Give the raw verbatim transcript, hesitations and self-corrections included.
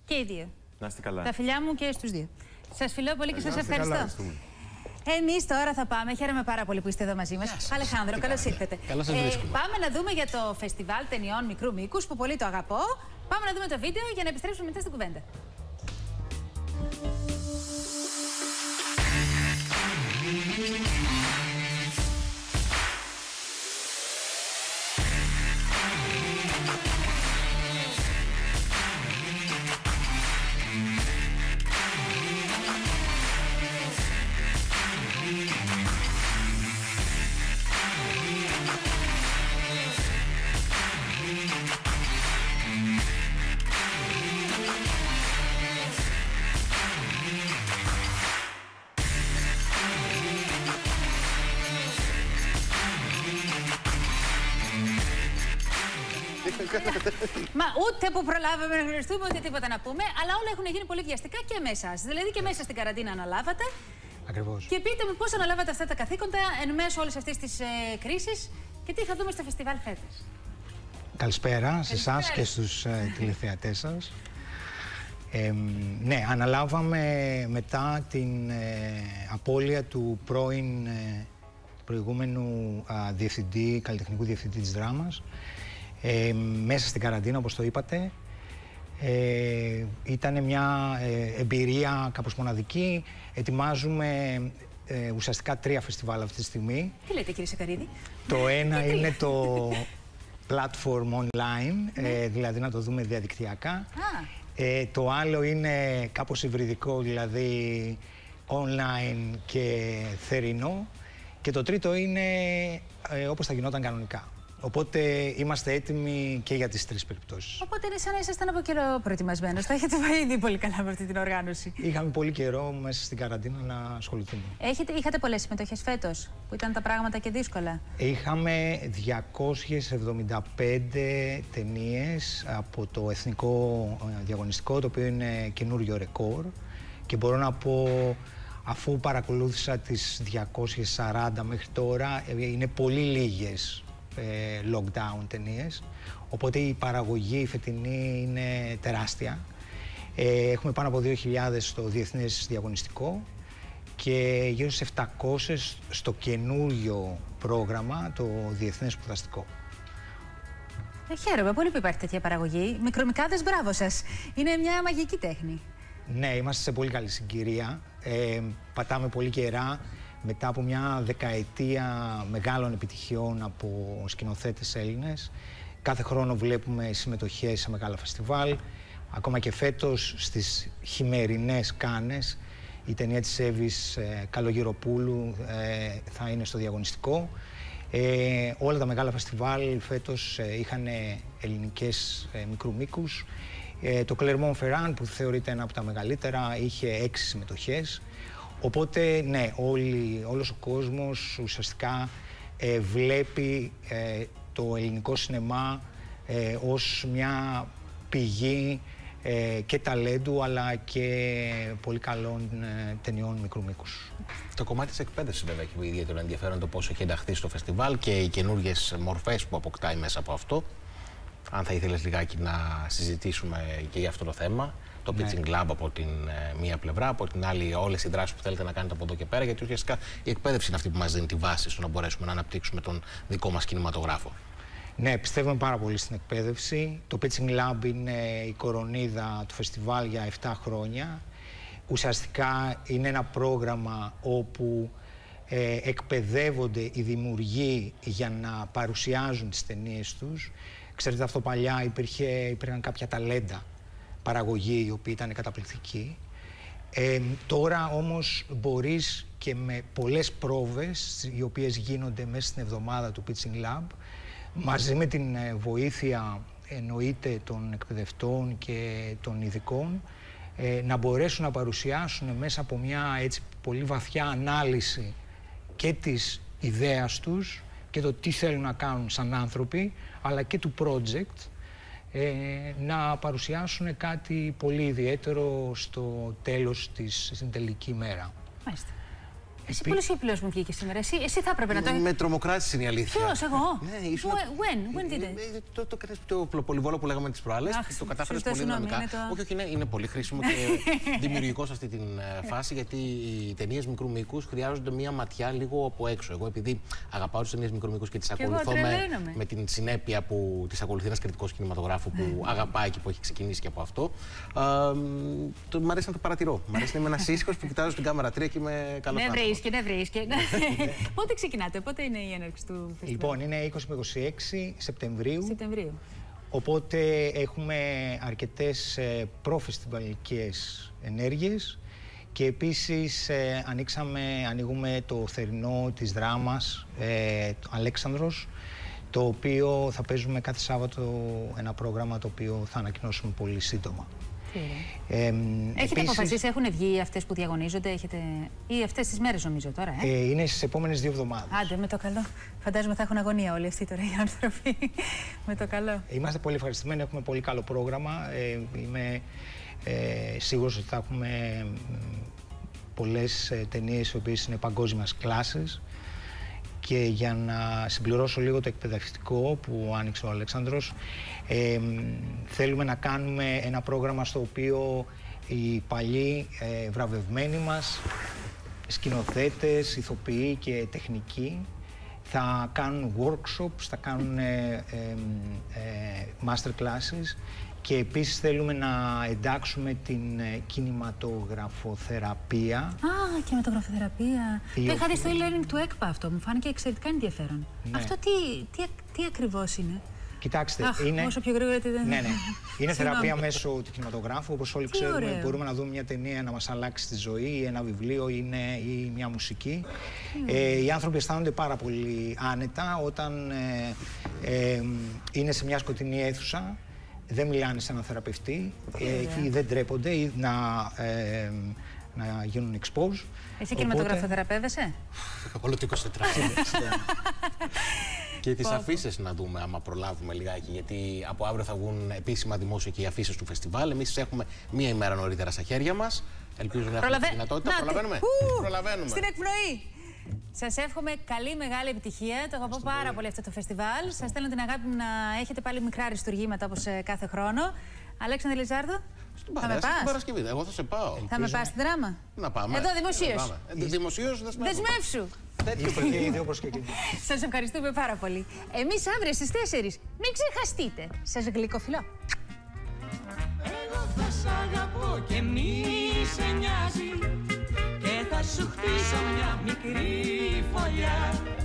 Και οι δύο. Να είστε καλά. Τα φιλιά μου και στους δύο. Σας φιλώ πολύ και σας ευχαριστώ. Εμείς τώρα θα πάμε. Χαίρομαι πάρα πολύ που είστε εδώ μαζί μας. Αλεξάνδρο, καλώς ήρθατε. Καλώς σας βρίσκουμε. Ε, πάμε να δούμε για το φεστιβάλ ταινιών μικρού μήκους που πολύ το αγαπώ. Πάμε να δούμε το βίντεο για να επιστρέψουμε μετά στην κουβέντα. Μα ούτε που προλάβαμε να γνωριστούμε, ούτε τίποτα να πούμε, αλλά όλα έχουν γίνει πολύ βιαστικά και μέσα. Δηλαδή και μέσα στην καραντίνα αναλάβατε. Ακριβώς. Και πείτε μου πώς αναλάβατε αυτά τα καθήκοντα εν μέσω όλης αυτής της ε, κρίσης και τι θα δούμε στο φεστιβάλ φέτος. Καλησπέρα σε εσάς και στους ε, τηλεθεατές σας. Ε, ναι, αναλάβαμε μετά την ε, απώλεια του πρώην ε, προηγούμενου α, διευθυντή, καλλιτεχνικού διευθυντή της Δράμας. Ε, μέσα στην καραντίνα, όπως το είπατε. Ε, ήταν μια ε, εμπειρία κάπως μοναδική. Ετοιμάζουμε ε, ουσιαστικά τρία φεστιβάλ αυτή τη στιγμή. Τι λέτε, κύριε Σακαρίδη? Το ένα είναι το platform online, ε, δηλαδή να το δούμε διαδικτυακά. Ε, το άλλο είναι κάπως υβριδικό, δηλαδή online και θερινό. Και το τρίτο είναι ε, όπως θα γινόταν κανονικά. Οπότε είμαστε έτοιμοι και για τις τρεις περιπτώσεις. Οπότε είναι σαν να ήσασταν από καιρό προετοιμασμένος. Θα έχετε πάει ήδη πολύ καλά με αυτή την οργάνωση. Είχαμε πολύ καιρό μέσα στην καραντίνα να ασχοληθούμε. Έχετε, είχατε πολλές συμμετοχές φέτος, που ήταν τα πράγματα και δύσκολα? Είχαμε διακόσιες εβδομήντα πέντε ταινίες από το εθνικό διαγωνιστικό, το οποίο είναι καινούριο ρεκόρ. Και μπορώ να πω, αφού παρακολούθησα τις διακόσιες σαράντα μέχρι τώρα, είναι πολύ λίγες lockdown ταινίες, οπότε η παραγωγή η φετινή είναι τεράστια. Ε, έχουμε πάνω από δύο χιλιάδες στο διεθνές διαγωνιστικό και γύρω στις επτακόσιες στο καινούριο πρόγραμμα, το διεθνές σπουδαστικό. Ε, χαίρομαι πολύ που υπάρχει τέτοια παραγωγή. Μικρομικάδες, μπράβο σας. Είναι μια μαγική τέχνη. Ναι, είμαστε σε πολύ καλή συγκυρία. Ε, πατάμε πολύ καιρά. Μετά από μια δεκαετία μεγάλων επιτυχιών από σκηνοθέτες Έλληνες, κάθε χρόνο βλέπουμε συμμετοχές σε μεγάλα φεστιβάλ. Ακόμα και φέτος στις χειμερινές Κάνες, η ταινία της Εύης ε, Καλογεροπούλου ε, θα είναι στο διαγωνιστικό. Ε, όλα τα μεγάλα φεστιβάλ φέτος ε, είχαν ελληνικές ε, μικρού μήκους. Ε, το Clermont-Ferrand, που θεωρείται ένα από τα μεγαλύτερα, είχε έξι συμμετοχές. Οπότε, ναι, όλοι, όλος ο κόσμος ουσιαστικά ε, βλέπει ε, το ελληνικό σινεμά ε, ως μια πηγή ε, και ταλέντου, αλλά και πολύ καλών ε, ταινιών μικρού μήκους. Το κομμάτι της εκπαίδευσης βέβαια έχει ιδιαίτερο ενδιαφέρον, το πώς έχει ενταχθεί στο φεστιβάλ και οι καινούργιες μορφές που αποκτάει μέσα από αυτό. Αν θα ήθελες λιγάκι να συζητήσουμε και για αυτό το θέμα. Το ναι. pitching lab από την ε, μία πλευρά, από την άλλη όλες οι δράσεις που θέλετε να κάνετε από εδώ και πέρα, γιατί ουσιαστικά η εκπαίδευση είναι αυτή που μας δίνει τη βάση στο να μπορέσουμε να αναπτύξουμε τον δικό μας κινηματογράφο. Ναι, πιστεύουμε πάρα πολύ στην εκπαίδευση. Το pitching lab είναι η κορονίδα του φεστιβάλ για επτά χρόνια. Ουσιαστικά είναι ένα πρόγραμμα όπου ε, εκπαιδεύονται οι δημιουργοί για να παρουσιάζουν τις ταινίες τους. Ξέρετε, αυτό παλιά υπήρχε, υπήρχαν κάποια ταλέντα παραγωγή, οι οποίοι ήταν καταπληκτικοί. Ε, τώρα όμως μπορείς και με πολλές πρόβες, οι οποίες γίνονται μέσα στην εβδομάδα του Pitching Lab, μαζί με την βοήθεια εννοείται των εκπαιδευτών και των ειδικών, ε, να μπορέσουν να παρουσιάσουν μέσα από μια έτσι πολύ βαθιά ανάλυση και της ιδέας τους και το τι θέλουν να κάνουν σαν άνθρωποι, αλλά και του project, ε, να παρουσιάσουν κάτι πολύ ιδιαίτερο στο τέλος της, στην τελική μέρα. Μάλιστα. Εσύ πολύ σιωπηλός μου βγήκε σήμερα. Εσύ, εσύ θα έπρεπε να το. Με τρομοκράτησε είναι η αλήθεια. Ποιος, εγώ? Ναι, ήσουν. When? When did it? Το, το, το, το πολυβόλο που λέγαμε τις προάλλες. Το κατάφερες πολύ δυναμικά. Το... Όχι, όχι, είναι, είναι πολύ χρήσιμο και δημιουργικό σε αυτή τη φάση, γιατί οι ταινίες μικρού μήκους χρειάζονται μία ματιά λίγο από έξω. Εγώ, επειδή αγαπάω τις ταινίες μικρού μήκους και τις ακολουθώ με, με την συνέπεια που τις ακολουθεί ένας κριτικός κινηματογράφου που αγαπάει και που έχει ξεκινήσει και από αυτό. Το, μ' αρέσει να το παρατηρώ. Μ' αρέσει να είμαι ένας ήσυχος που κοιτάζω στην κάμερα τρία και είμαι καλός άνθρωπος. Ναι, βρίσκει, ναι, βρίσκει. Πότε ξεκινάτε, πότε είναι η έναρξη του φεστιβάλ? Λοιπόν, είναι είκοσι με είκοσι έξι Σεπτεμβρίου. Σεπτεμβρίου. Οπότε έχουμε αρκετές προφεστιβαλικές ενέργειες και επίσης ε, ανοίξαμε, ανοίγουμε το θερινό της Δράμας, ε, το Alexandros, το οποίο θα παίζουμε κάθε Σάββατο ένα πρόγραμμα το οποίο θα ανακοινώσουμε πολύ σύντομα. Ε, έχετε επίσης, αποφασίσει, έχουν βγει αυτές που διαγωνίζονται, έχετε... ή αυτές τις μέρες νομίζω τώρα, ε? ε, είναι στις επόμενες δύο εβδομάδες. Άντε, με το καλό. Φαντάζομαι θα έχουν αγωνία όλοι αυτοί τώρα οι άνθρωποι. Με το καλό. Είμαστε πολύ ευχαριστημένοι, έχουμε πολύ καλό πρόγραμμα. Ε, είμαι ε, σίγουρος ότι θα έχουμε πολλές ε, ταινίες οι οποίες είναι παγκόσμιας κλάσης. Και για να συμπληρώσω λίγο το εκπαιδευτικό που άνοιξε ο Αλεξάνδρος, ε, θέλουμε να κάνουμε ένα πρόγραμμα στο οποίο οι παλιοί ε, βραβευμένοι μας, σκηνοθέτες, ηθοποιοί και τεχνικοί, θα κάνουν workshops, θα κάνουν ε, ε, ε, master classes και επίσης θέλουμε να εντάξουμε την ε, κινηματογραφοθεραπεία. Α, κινηματογραφοθεραπεία. Το είχα δει στο e-learning του ΕΚΠΑ αυτό, μου φάνηκε εξαιρετικά ενδιαφέρον. Ναι. Αυτό τι, τι, τι ακριβώς είναι? Κοιτάξτε, Αχ, είναι... όσο πιο γρήγορα τι δεν... Ναι, ναι. Είναι θεραπεία μέσω του κινηματογράφου. Όπως όλοι τι ξέρουμε, ωραίο. Μπορούμε να δούμε μια ταινία να μας αλλάξει τη ζωή, ή ένα βιβλίο είναι, ή μια μουσική. Ε, οι άνθρωποι αισθάνονται πάρα πολύ άνετα όταν ε, ε, είναι σε μια σκοτεινή αίθουσα, δεν μιλάνε σε έναν θεραπευτή, ε, εκεί δεν τρέπονται ή να, ε, να γίνουν expose. Εσύ κινηματογραφοθεραπεύεσαι? Όλο το είκοσι τέσσερα. Και τις αφήσεις να δούμε, άμα προλάβουμε λιγάκι, γιατί από αύριο θα βγουν επίσημα δημόσια και οι αφήσεις του φεστιβάλ. Εμείς έχουμε μία ημέρα νωρίτερα στα χέρια μας. Ελπίζω να έχουμε τη δυνατότητα. Να, Προλαβαίνουμε. Ου, Προλαβαίνουμε. Στην εκπνοή. Σας εύχομαι καλή μεγάλη επιτυχία. Το αγαπώ πάρα πολύ. πολύ αυτό το φεστιβάλ. Σας στέλνω την αγάπη μου να έχετε πάλι μικρά αριστουργήματα όπως κάθε χρόνο. Αλέξανδρε Λιζάρδο, θα με πας? Παρασκευή. Εγώ θα σε πάω. Θα με πας στη Δράμα? Να πάμε. Εδώ δημοσίως. Δημοσίως δεσμεύσου. Σας ευχαριστούμε πάρα πολύ. Εμείς αύριο στις τέσσερις. Μην ξεχαστείτε. Σας γλυκοφιλώ. Εγώ θα σ' αγαπώ και μη σε νοιάζει και θα σου χτίσω μια μικρή φωλιά.